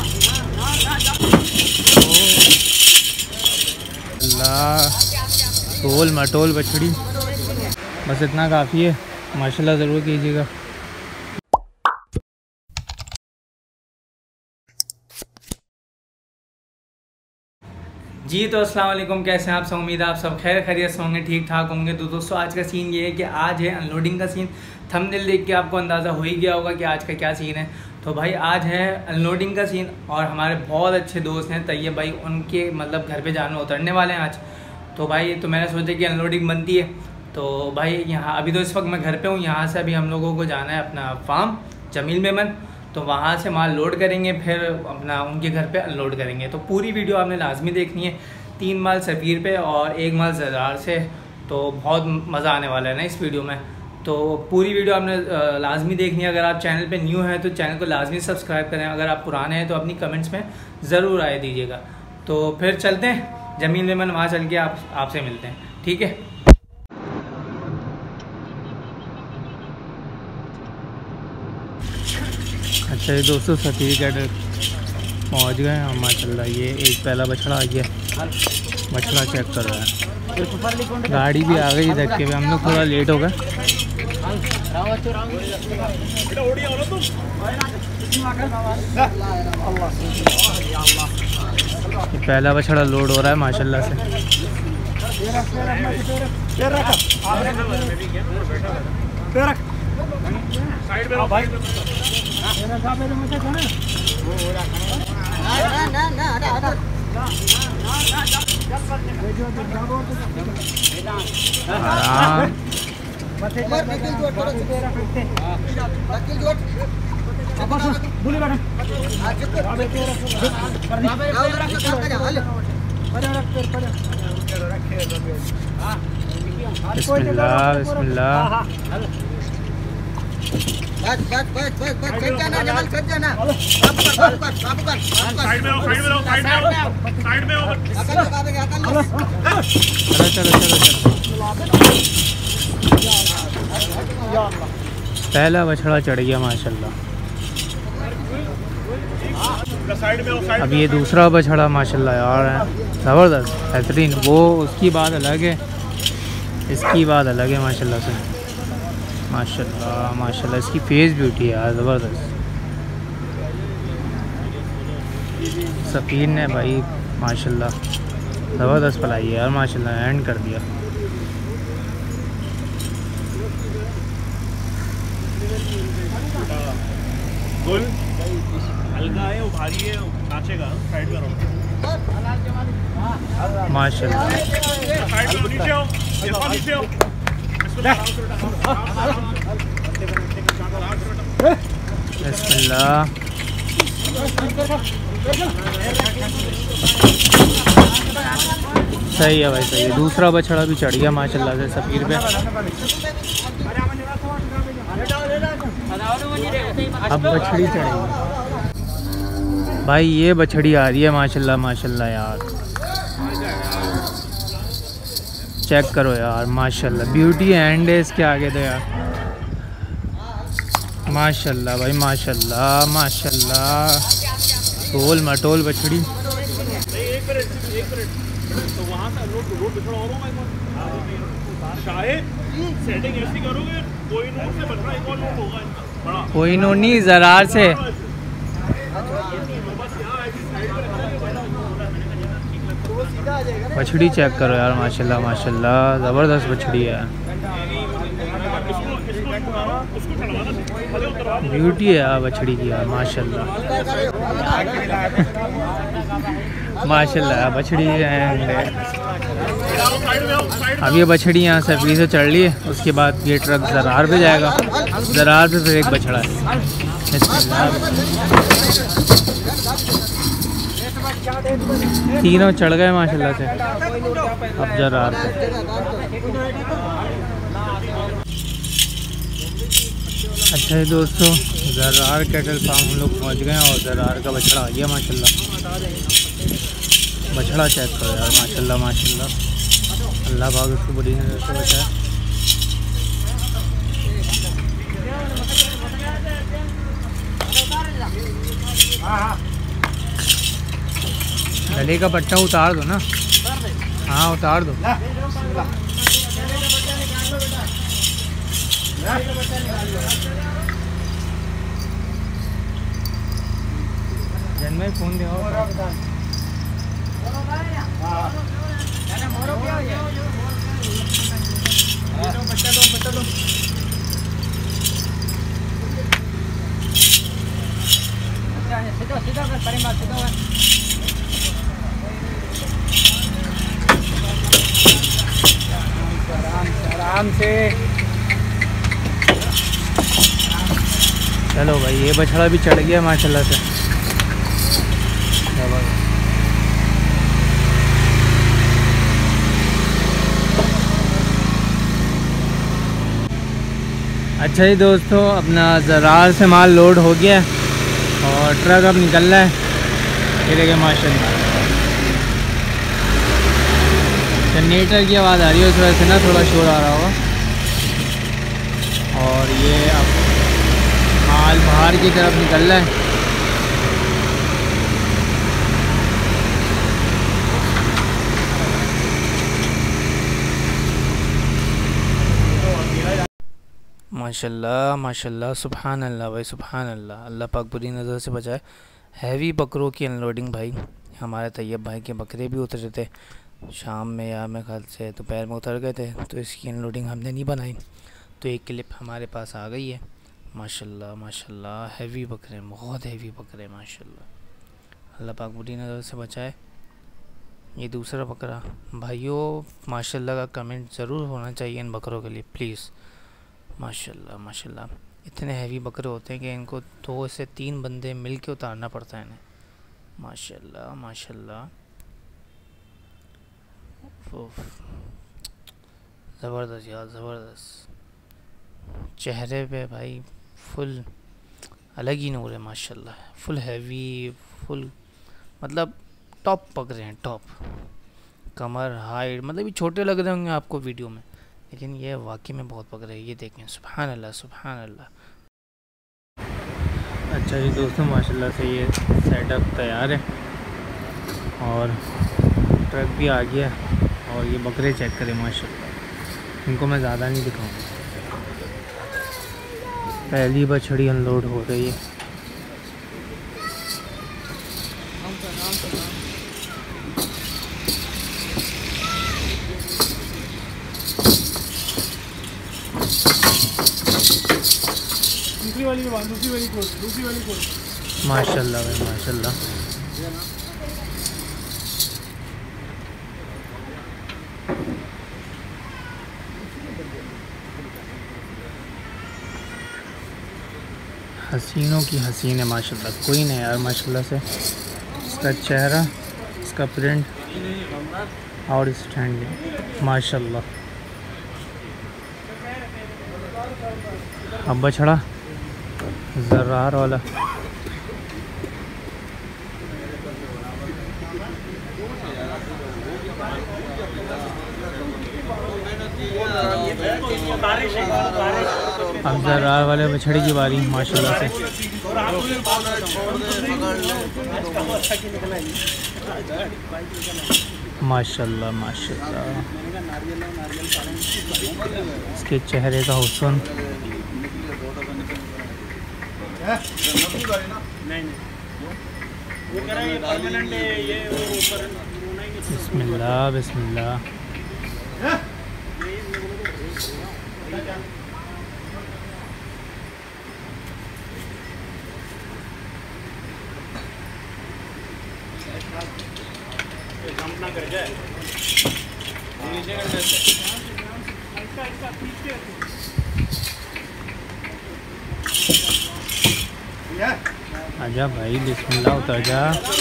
अल्लाह, toll मटोल बछड़ी, बस इतना काफ़ी है। माशाल्लाह ज़रूर कीजिएगा। जी तो अस्सलाम वालेकुम, कैसे हैं आप सब? उम्मीद है आप सब खैर खैरियत से होंगे, ठीक ठाक होंगे। तो दोस्तों आज का सीन ये है कि आज है अनलोडिंग का सीन। थंबनेल देख के आपको अंदाज़ा हो ही गया होगा कि आज का क्या सीन है। तो भाई आज है अनलोडिंग का सीन और हमारे बहुत अच्छे दोस्त हैं तैयब भाई, उनके मतलब घर पे जानवर उतरने वाले हैं आज। तो भाई तो मैंने सोचा कि अनलोडिंग बनती है। तो भाई यहाँ अभी तो इस वक्त मैं घर पे हूँ। यहाँ से अभी हम लोगों को जाना है अपना फार्म जमील मेमन, तो वहाँ से माल लोड करेंगे, फिर अपना उनके घर पे अनलोड करेंगे। तो पूरी वीडियो आपने लाजमी देखनी है। 3 माल सफ़ीर पे और 1 माल ज़रार से, तो बहुत मज़ा आने वाला है ना इस वीडियो में। तो पूरी वीडियो आपने लाजमी देखनी है। अगर आप चैनल पे न्यू हैं तो चैनल को लाजमी सब्सक्राइब करें। अगर आप पुराने हैं तो अपनी कमेंट्स में ज़रूर राय दीजिएगा। तो फिर चलते हैं जमील मेमन, वहाँ चल के आपसे मिलते हैं, ठीक है। अच्छा ये दोस्तों सफ़ीर कैटल पहुँच गए हैं माशाल्लाह। ये एक पहला बछड़ा आ गया, बछड़ा चेक कर रहा है। गाड़ी भी आ गई धक्के हुए, हम लोग थोड़ा लेट हो गए। पहला बछड़ा लोड हो रहा है माशाल्लाह से। साइड में भाई बिस्मिल्लाह बिस्मिल्लाह। बस बस बस बस बस चल जाना जमाल, चल जाना। साइड में आओ, साइड में आओ, साइड में आओ, साइड में आओ। चलो चलो चलो चलो। पहला बछड़ा चढ़ गया माशाल्लाह। साइड में आओ, साइड। अब ये दूसरा बछड़ा माशाल्लाह यार है ज़बरदस्त बेहतरीन। वो उसकी बात अलग है, इसकी बात अलग है माशाल्लाह से। माशाल्लाह माशाल्लाह इसकी फेस ब्यूटी है यार ज़बरदस्त। सफ़ीर ने भाई माशाल्लाह ज़बरदस्त पलाई है यार माशाल्लाह, एंड कर दिया। गुल हल्का है, वो भारी है, नाचेगा। साइड में रहो माशाल्लाह। साइड में नीचे आओ, नीचे आओ। बिस्मिल्लाह। सही है भाई सही है। दूसरा बछड़ा भी चढ़ गया माशाल्लाह से सफ़ीर पे। अब बछड़ी चढ़ेगी भाई, ये बछड़ी आ रही है माशाल्लाह माशाल्लाह यार। चेक करो यार माशाल्लाह, ब्यूटी एंड है इसके आगे तो यार माशाल्लाह भाई माशाल्लाह माशाल्लाह। टोल मटोल बछड़ी। एक मिनट तो वहाँ से रोड थोड़ा और होगा। शायद सेटिंग ऐसी करोगे, कोई नोट से बन रहा है, एक और नोट होगा इनका बड़ा। कोई नोट नहीं, ज़रार से। बछड़ी चेक करो यार माशाल्लाह माशाल्लाह, ज़बरदस्त बछड़ी है, ब्यूटी है यार बछड़ी की यार माशाल्लाह माशाल्लाह। बछड़ी है। अब ये बछड़ी यहाँ से सफ़ीर से चढ़ ली है, उसके बाद ये ट्रक ज़रार पे जाएगा। ज़रार पे फिर एक बछड़ा है। तीनों चढ़ गए माशाल्लाह से। अब ज़रार पे अच्छा है दोस्तों, ज़रार कैटल फार्म हम लोग पहुँच गए हैं और ज़रार का बछड़ा आ गया माशाल्लाह। बछड़ा चेक करो यार माशाल्लाह माशाल्लाह। अल्लाह पाक उसको बड़ी नज़र से बचाए। गले का पट्टा उतार दो ना। हाँ उतार दो। जन्म फोन दे आराम से। चलो भाई ये बछड़ा भी चढ़ गया माशाल्लाह से। अच्छा जी दोस्तों, अपना ज़रार से माल लोड हो गया और ट्रक अब निकल रहा है। ये देखिए माशाल्लाह जनरेटर की आवाज़ आ रही है, उस वजह से ना थोड़ा शोर आ रहा होगा। और ये अब माल बाहर की तरफ निकल रहा है। माशाल्लाह माशाल्लाह, सुभान अल्लाह भाई सुभान अल्लाह। अल्लाह पाक बुरी नज़र से बचाए। हैवी बकरों की अनलोडिंग भाई। हमारे तैयब भाई के बकरे भी उतरे थे शाम में, या मेरे ख्याल से दोपहर में उतर गए थे, तो इसकी अनलोडिंग हमने नहीं बनाई। तो एक क्लिप हमारे पास आ गई है। माशाल्लाह माशाल्लाह, हैवी बकरे, बहुत हैवी बकरे माशाल्लाह। अल्लाह पाक बुरी नज़र से बचाए। ये दूसरा बकरा भाइयों, माशाल्लाह का कमेंट ज़रूर होना चाहिए इन बकरों के लिए प्लीज़। माशाल्लाह माशाल्लाह, इतने हैवी बकरे होते हैं कि इनको 2 से 3 बंदे मिल के उतारना पड़ता है इन्हें। माशाल्लाह माशाल्लाह, ज़बरदस्त यार ज़बरदस्त। चेहरे पे भाई फुल अलग ही नूर है माशाल्लाह। फुल हैवी, फुल मतलब टॉप बकरे हैं, टॉप। कमर हाइट मतलब ये छोटे लग रहे होंगे आपको वीडियो में, लेकिन ये वाकई में बहुत बकरे हैं। ये देखें सुभान अल्लाह सुभान अल्लाह। अच्छा जी दोस्तों, माशाल्लाह से ये सेटअप तैयार है और ट्रक भी आ गया। और ये बकरे चेक करें माशाल्लाह, इनको मैं ज़्यादा नहीं दिखाऊंगा। पहली बछड़ी अनलोड हो रही है। दूसरी वाली माशाल्लाह भाई माशाल्लाह। हसीनों की हसीन है माशाल्लाह, कोई नहीं यार माशाल्लाह से। इसका चेहरा, इसका प्रिंट और स्टैंडिंग माशाल्लाह। अब बछड़ा ज़रार वाला अब ज़रार वाले बछड़े की बारी माशाल्लाह से। माशाल्लाह माशाल्लाह, इसके चेहरे का हुस्न। बिस्मिल्लाह बिस्मिल्लाह। आजा भाई बिस्मिल्लाह, उतर जा।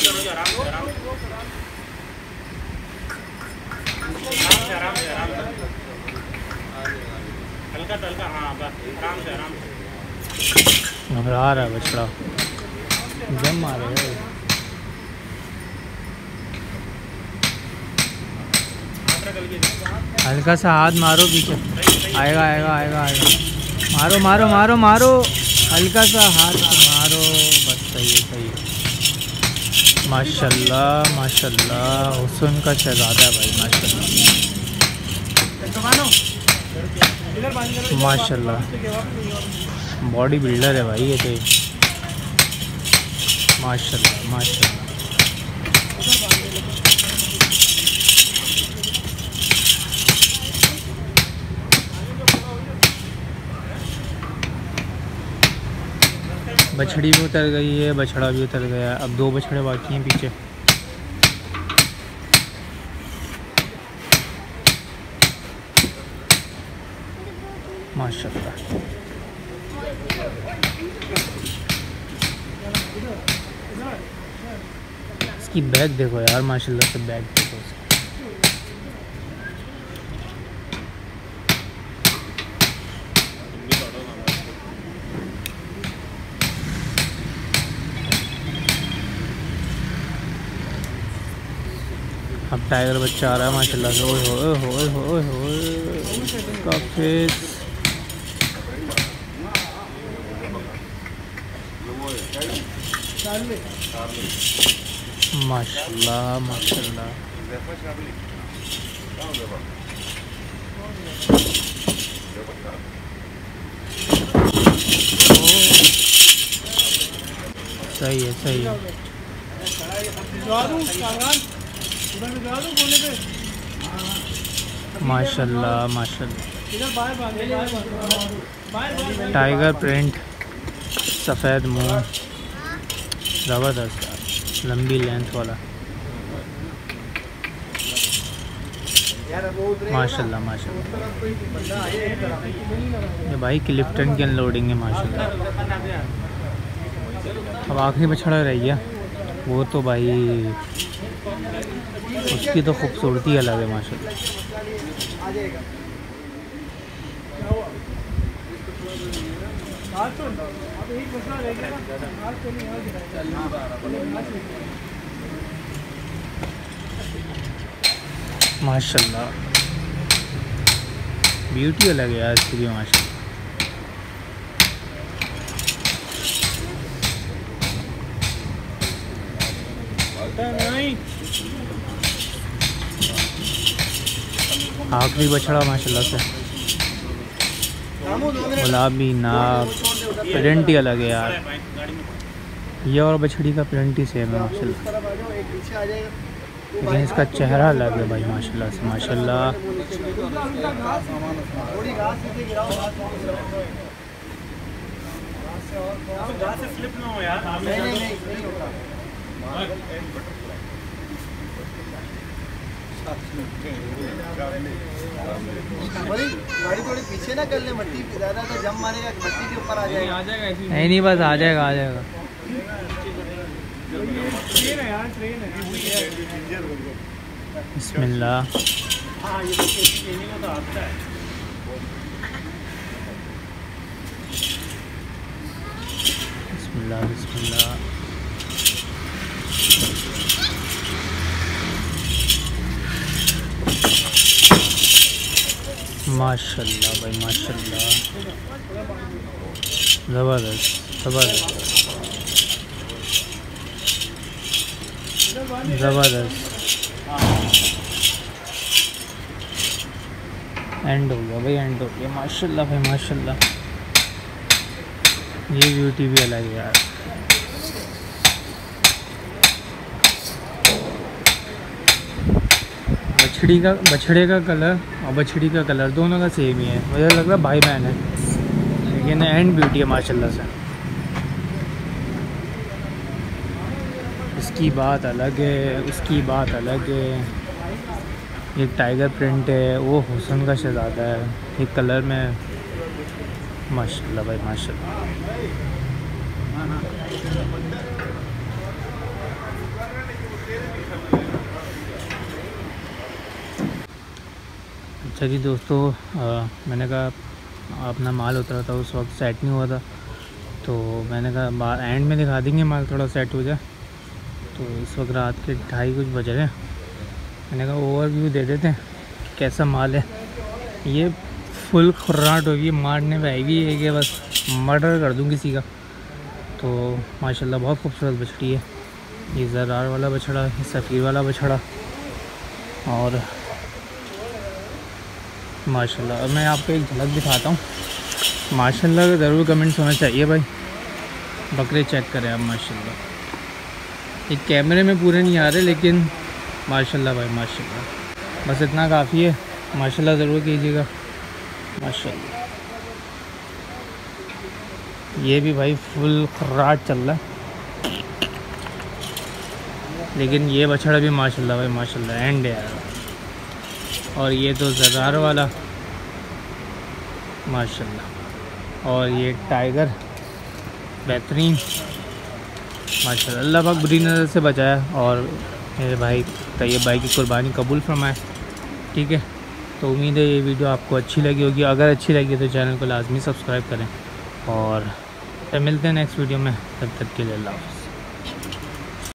घबरा रहा है बछड़ा, जम मार रहा है। हल्का सा हाथ मारो पीछे, आएगा आएगा आएगा आएगा। मारो मारो मारो मारो, हल्का सा हाथ मारो, बस सही है सही है। माशाल्लाह माशाल्लाह, हुस्न का शहज़ादा है भाई माशाल्लाह माशाल्लाह। बॉडी बिल्डर है भाई ये तो, माशाल्लाह माशाल्लाह। बछड़ी भी उतर गई है, बछड़ा भी उतर गया। अब 2 बछड़े बाकी हैं पीछे। माशाल्लाह। इसकी बैग देखो यार, माशाल्लाह से बैग देखो। अब टाइगर बच्चा आ रहा है माशाल्लाह से। ओए होए होए होए होए, उसका फेस माशाल्लाह माशाल्लाह। सही है सही है। माशाल्लाह माशाल्लाह। टाइगर प्रिंट, सफ़ेद मुंह, ज़बरदस्त, लंबी लेंथ वाला। माशाल्लाह माशाल्लाह। ये भाई क्लिफ्टन की अनलोडिंग है माशाल्लाह। अब आखिरी बछड़ा रह गया, वो तो भाई उसकी तो खूबसूरती अलग है माशाल्लाह। माशाल्लाह ब्यूटी अलग है यार इसकी भी माशाल्लाह। आखिरी बछड़ा माशाल्लाह से, गुलाबी नाक, प्रिंट ही अलग है यार। ये और बछड़ी का प्रिंट ही सेम है माशाल्लाह, लेकिन इसका चेहरा अलग है भाई माशाल्लाह से माशाल्लाह। गाड़ी थोड़ी पीछे ना कर ले, मट्टी ज़्यादा तो जम मारेगा, मट्टी के ऊपर आ जाएगा। नहीं नहीं बस आ जाएगा आ जाएगा। बिस्मिल्लाह। बिस्मिल्लाह बिस्मिल्लाह। माशाल्लाह भाई माशाल्लाह, ज़बरदस्त ज़बरदस्त ज़बरदस्त। एंड हो गया भाई, एंड हो गया माशाल्लाह भाई माशाल्लाह। ये ब्यूटी भी अलग है यार। बछड़े का कलर और बछड़ी का कलर दोनों का सेम ही है, मुझे लग रहा है भाई बहन है, लेकिन एंड ब्यूटी है माशाल्लाह से। इसकी बात अलग है, उसकी बात अलग है। एक टाइगर प्रिंट है, वो हुस्न का शहज़ादा है, एक कलर में माशाल्लाह भाई माशाल्लाह। अच्छा जी दोस्तों, मैंने कहा अपना माल उतरा था, उस वक्त सेट नहीं हुआ था, तो मैंने कहा एंड में दिखा देंगे माल थोड़ा सेट हो जाए। तो इस वक्त रात के 2:30 कुछ बज रहे हैं। मैंने कहा ओवरव्यू दे देते हैं कैसा माल है। ये फुल खुर्राट होगी, मारने में आएगी ये कि बस मर्डर कर दूँ किसी का। तो माशाल्लाह बहुत खूबसूरत बछड़ी है, ये ज़रार वाला बछड़ा, ये सफ़ीर वाला बछड़ा। और माशाल्लाह, मैं आपको एक झलक दिखाता हूँ। माशाल्लाह ज़रूर कमेंट्स होना चाहिए भाई। बकरे चेक करें आप माशाल्लाह। एक कैमरे में पूरे नहीं आ रहे लेकिन माशाल्लाह भाई माशाल्लाह। बस इतना काफ़ी है। माशाल्लाह ज़रूर कीजिएगा माशाल्लाह। ये भी भाई फुल खर्राट चल रहा है, लेकिन ये बछड़ा भी माशाल्लाह भाई माशाल्लाह एंड है यार। और ये तो ज़रार वाला माशाल्लाह। और ये टाइगर बेहतरीन माशाल्लाह। अल्लाह पाक बुरी नज़र से बचाया और मेरे भाई तैयब भाई की कुर्बानी कबूल फरमाए। ठीक है, तो उम्मीद है ये वीडियो आपको अच्छी लगी होगी। अगर अच्छी लगी तो चैनल को लाजमी सब्सक्राइब करें और फिर मिलते हैं नेक्स्ट वीडियो में। तब तक के लिए अल्लाह हाफ़िज़।